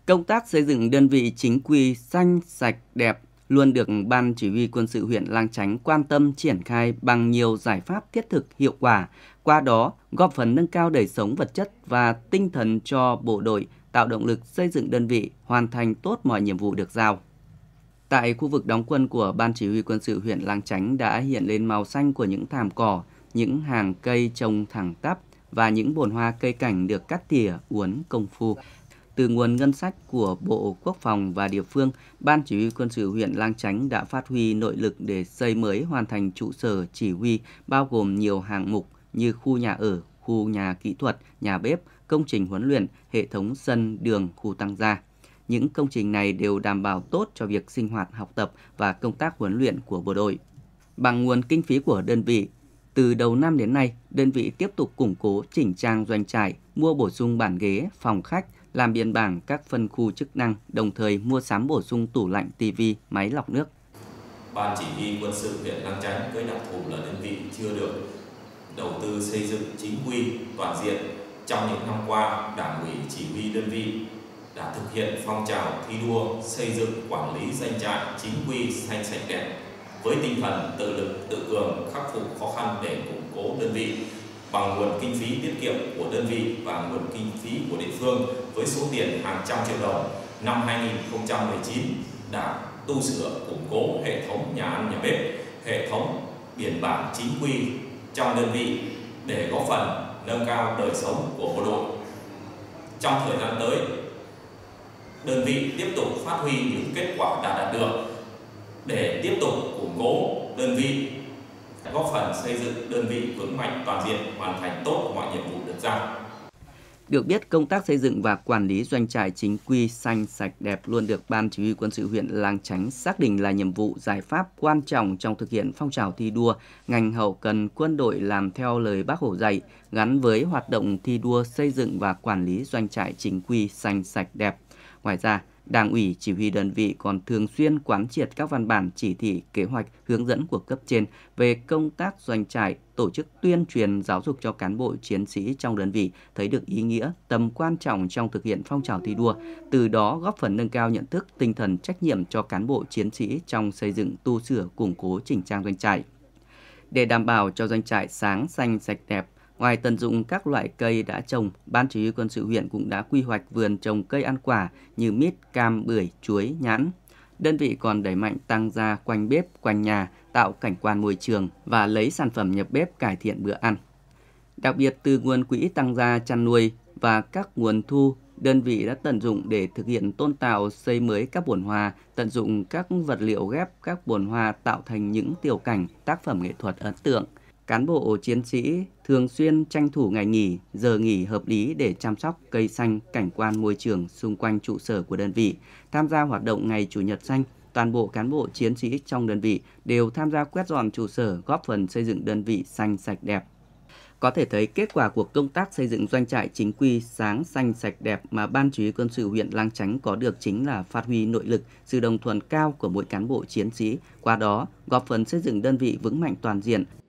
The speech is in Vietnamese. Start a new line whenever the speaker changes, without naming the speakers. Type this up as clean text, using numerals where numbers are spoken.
Công tác xây dựng đơn vị chính quy xanh, sạch, đẹp luôn được Ban Chỉ huy Quân sự huyện Lang Chánh quan tâm triển khai bằng nhiều giải pháp thiết thực hiệu quả, qua đó góp phần nâng cao đời sống vật chất và tinh thần cho bộ đội, tạo động lực xây dựng đơn vị hoàn thành tốt mọi nhiệm vụ được giao. Tại khu vực đóng quân của Ban Chỉ huy Quân sự huyện Lang Chánh đã hiện lên màu xanh của những thảm cỏ, những hàng cây trồng thẳng tắp và những bồn hoa cây cảnh được cắt tỉa uốn công phu. Từ nguồn ngân sách của Bộ Quốc phòng và địa phương, Ban Chỉ huy Quân sự huyện Lang Chánh đã phát huy nội lực để xây mới hoàn thành trụ sở chỉ huy, bao gồm nhiều hạng mục như khu nhà ở, khu nhà kỹ thuật, nhà bếp, công trình huấn luyện, hệ thống sân, đường, khu tăng gia. Những công trình này đều đảm bảo tốt cho việc sinh hoạt học tập và công tác huấn luyện của bộ đội. Bằng nguồn kinh phí của đơn vị, từ đầu năm đến nay, đơn vị tiếp tục củng cố chỉnh trang doanh trại, mua bổ sung bàn ghế, phòng khách, làm biên bản các phân khu chức năng, đồng thời mua sắm bổ sung tủ lạnh, tivi, máy lọc nước.
Ban Chỉ huy Quân sự huyện Lang Chánh với đặc thù là đơn vị chưa được đầu tư xây dựng chính quy toàn diện. Trong những năm qua, Đảng ủy chỉ huy đơn vị đã thực hiện phong trào thi đua xây dựng quản lý doanh trại chính quy xanh sạch đẹp với tinh thần tự lực tự cường, khắc phục khó khăn để củng cố đơn vị bằng nguồn kinh phí tiết kiệm của đơn vị và nguồn kinh phí của địa phương với số tiền hàng trăm triệu đồng. Năm 2019 đã tu sửa củng cố hệ thống nhà ăn nhà bếp, hệ thống biển bảng chính quy trong đơn vị để góp phần nâng cao đời sống của bộ đội. Trong thời gian tới, đơn vị tiếp tục phát huy những kết quả đã đạt được để tiếp tục củng cố đơn vị, góp phần xây dựng đơn vị vững mạnh toàn diện, hoàn thành tốt mọi nhiệm vụ được giao.
Được biết, công tác xây dựng và quản lý doanh trại chính quy xanh sạch đẹp luôn được Ban Chỉ huy Quân sự huyện Lang Chánh xác định là nhiệm vụ giải pháp quan trọng trong thực hiện phong trào thi đua ngành hậu cần quân đội làm theo lời Bác Hồ dạy, gắn với hoạt động thi đua xây dựng và quản lý doanh trại chính quy xanh sạch đẹp. Ngoài ra, Đảng ủy chỉ huy đơn vị còn thường xuyên quán triệt các văn bản chỉ thị, kế hoạch, hướng dẫn của cấp trên về công tác doanh trại, tổ chức tuyên truyền giáo dục cho cán bộ chiến sĩ trong đơn vị thấy được ý nghĩa, tầm quan trọng trong thực hiện phong trào thi đua, từ đó góp phần nâng cao nhận thức, tinh thần trách nhiệm cho cán bộ chiến sĩ trong xây dựng, tu sửa, củng cố chỉnh trang doanh trại. Để đảm bảo cho doanh trại sáng, xanh, sạch đẹp, ngoài tận dụng các loại cây đã trồng, Ban Chỉ huy Quân sự huyện cũng đã quy hoạch vườn trồng cây ăn quả như mít, cam, bưởi, chuối, nhãn. Đơn vị còn đẩy mạnh tăng gia quanh bếp, quanh nhà, tạo cảnh quan môi trường và lấy sản phẩm nhập bếp cải thiện bữa ăn. Đặc biệt từ nguồn quỹ tăng gia chăn nuôi và các nguồn thu, đơn vị đã tận dụng để thực hiện tôn tạo xây mới các bồn hoa, tận dụng các vật liệu ghép các bồn hoa tạo thành những tiểu cảnh, tác phẩm nghệ thuật ấn tượng. Cán bộ chiến sĩ thường xuyên tranh thủ ngày nghỉ, giờ nghỉ hợp lý để chăm sóc cây xanh, cảnh quan môi trường xung quanh trụ sở của đơn vị. Tham gia hoạt động ngày Chủ nhật xanh, toàn bộ cán bộ chiến sĩ trong đơn vị đều tham gia quét dọn trụ sở, góp phần xây dựng đơn vị xanh sạch đẹp. Có thể thấy kết quả của công tác xây dựng doanh trại chính quy sáng, xanh, sạch đẹp mà Ban Chỉ huy Quân sự huyện Lang Chánh có được chính là phát huy nội lực, sự đồng thuận cao của mỗi cán bộ chiến sĩ, qua đó góp phần xây dựng đơn vị vững mạnh toàn diện,